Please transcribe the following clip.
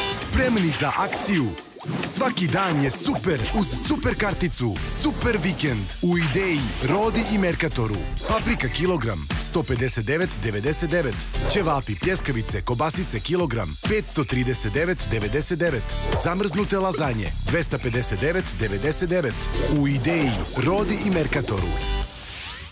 Spremni za akciju. Svaki dan je super uz super karticu Super Vikend u Ideji, Rodi i Mercatoru. Paprika kilogram 159,99. Ćevapi, pljeskavice, kobasice kilogram 539,99. Zamrznute lazanje 259,99. U Ideji, Rodi i Mercatoru.